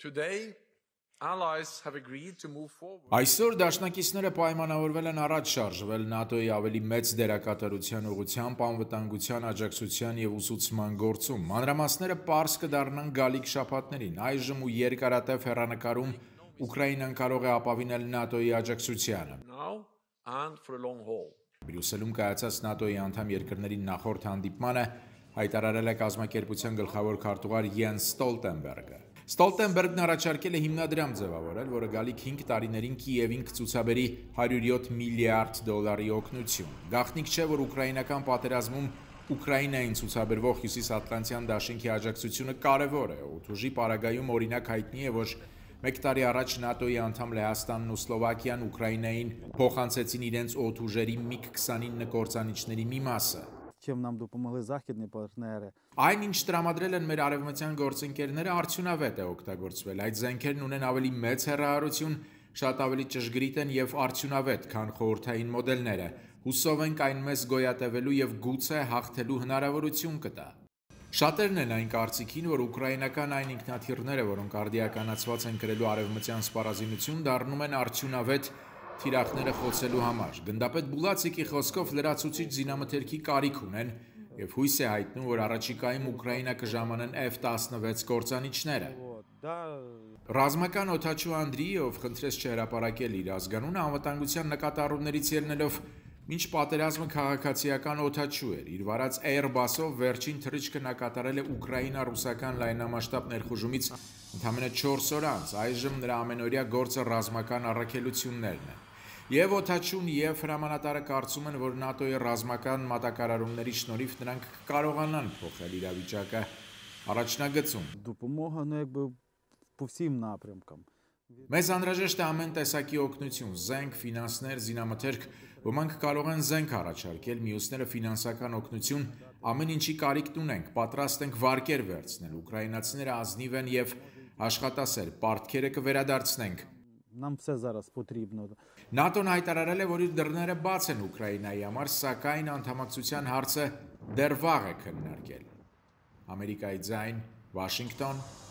Today, allies have agreed to move forward. Այսօր դաշնակիցները պայմանավորվել են առաջ շարժվել ՆԱՏՕ-ի ավելի մեծ դերակատարության ուղղությամբ անվտանգության աջակցության եւ ուսուցման գործում։ Մանրամասները պարզ կդառնան գալիք շաբաթներին։ Այժմ ու երկարատև հեռանկարում Ուկրաինան կարող է ապավինել ՆԱՏՕ-ի աջակցությանը։ Now and for a long haul. Բրյուսելում կայացած ՆԱՏՕ-ի անդամ երկրների նախորդ հանդիպմանը հայտարարել է կազմակերպության գլխավոր քարտուղար Յենս Ստոլտենբերգը։ Ստոլտենբերգն առաջարկել է հիմնադրամ ձևավորել, որը գալիք 5 տարիներին Կիևին կցուցաբերի $107 միլիարդ օգնություն։ Գաղտնիք չէ, որ ուկրաինական պատերազմում Ուկրաինային ցուցաբերվող Հյուսիսատլանտյան դաշինքի աջակցությունը կարևոր է։ Օդուժի պարագայում օրինակ հայտնի է, որ 1 տարի առաջ ՆԱՏՕ-ի անդամ Լեհաստանն ու Սլովակիան Ուկրաինային փոխանցեցին իրենց օդուժերի MiG-29 կործանիչների մի մասը։ Чим нам допомогли західні партнери. Այն ինչ տրամադրել են մեր արևմտյան գործընկերները արդյունավետ է օգտագործվել։ Այդ զենքերն ունեն ավելի մեծ հեռահարություն, շատ ավելի ճշգրիտ են եւ արդյունավետ, քան խորհրդային մոդելները։ Հուսով ենք այն մեզ գոյատևելու եւ գուցե հաղթելու հնարավորություն կտա։ Շատերն են այն կարծիքին, որ ուկրաինական այն ինքնաթիռները, որոնք արդիականացված են կրելու արևմտյան սպառազինություն, դառնում են արդյունավետ թիրախները խոցելու համար։ Գնդապետ Բուլացիկի խոսքով լրացուցիչ զինամթերքի կարիք ունեն եւ հույս է հայտնում, որ առաջիկայում Ուկրաինա կժամանեն F-16 կործանիչները։ Ռազմական օդաչու Անդրիև խնդրեց չհրապարակել իր ազգանունը անվտանգության նկատառումներից ելնելով, մինչ պատերազմը քաղաքացիական օդաչու էր։ Իր վարած Airbus-ով վերջին թռիչքը նա կատարել է ուկրաինա-ռուսական լայնամասշտաբ ներխուժումից ընդամենը 4 օր անց։ Այժմ նրա ամենօրյա գործը ռազմական առաքելություններն են։ Եվ օդաչուն եւ հրամանատարը կարծում են, որ ՆԱՏՕ-ի ռազմական մատակարարումների շնորհիվ նրանք կարողանան փոխել իրավիճակը առաջնագծում։ Допомога, ну, якби по всім напрямкам. Մեզ անհրաժեշտ է ամեն տեսակի օգնություն, զենք, ֆինանսներ, զինամթերք, ոմանք կարող են զենք առաջարկել, մյուսները ֆինանսական օգնություն, ամեն ինչի կարիքն ունենք, պատրաստ ենք վարկեր վերցնել, ուկրաինացիները ազնիվ են եւ աշխատասեր, պարտքերը կվերադարձնենք։ Нам все зараз потрібно. ՆԱՏՕ-ն հայտարարել է, որ իր դռները բաց են Ուկրաինայի համար, սակայն անդամակցության հարցը դեռ վաղ է քննարկել։ Ամերիկայի ձայն, Վաշինգտոն,